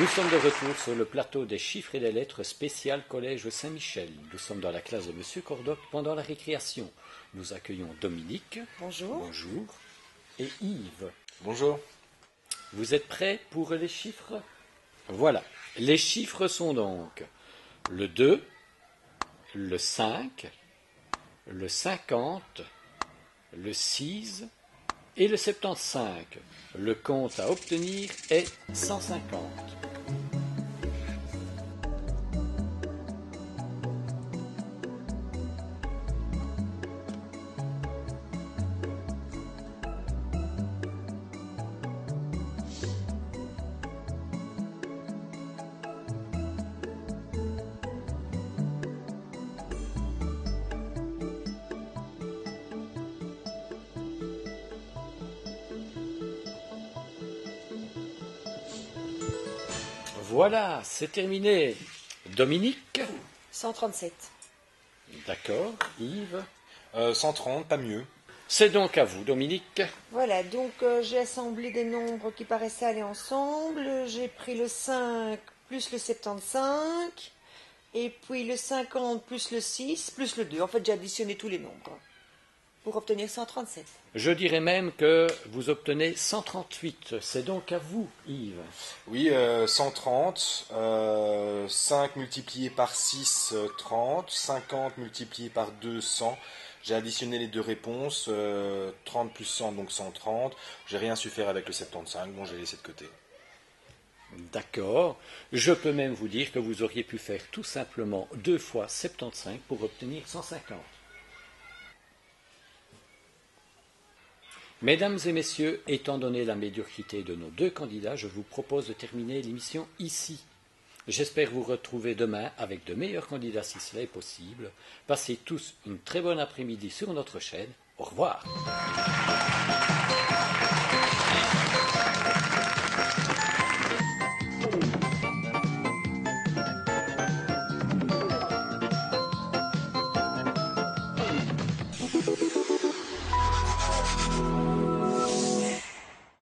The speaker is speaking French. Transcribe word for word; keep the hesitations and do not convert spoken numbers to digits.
Nous sommes de retour sur le plateau des chiffres et des lettres spécial Collège Saint-Michel. Nous sommes dans la classe de Monsieur Cordoc pendant la récréation. Nous accueillons Dominique. Bonjour. Bonjour. Et Yves. Bonjour. Vous êtes prêts pour les chiffres? Voilà. Les chiffres sont donc le deux, le cinq, le cinquante, le six et le soixante-quinze. Le compte à obtenir est cent cinquante. Voilà, c'est terminé. Dominique? cent trente-sept. D'accord. Yves? Euh, cent trente, pas mieux. C'est donc à vous, Dominique. Voilà, donc euh, j'ai assemblé des nombres qui paraissaient aller ensemble. J'ai pris le cinq plus le soixante-quinze, et puis le cinquante plus le six plus le deux. En fait, j'ai additionné tous les nombres pour obtenir cent trente-sept. Je dirais même que vous obtenez cent trente-huit. C'est donc à vous, Yves. Oui, euh, cent trente, euh, cinq multiplié par six, euh, trente, cinquante multiplié par deux, cent. J'ai additionné les deux réponses, euh, trente plus cent, donc cent trente. J'ai rien su faire avec le soixante-quinze, bon, j'ai laissé de côté. D'accord. Je peux même vous dire que vous auriez pu faire tout simplement deux fois soixante-quinze pour obtenir cent cinquante. Mesdames et messieurs, étant donné la médiocrité de nos deux candidats, je vous propose de terminer l'émission ici. J'espère vous retrouver demain avec de meilleurs candidats si cela est possible. Passez tous une très bonne après-midi sur notre chaîne. Au revoir.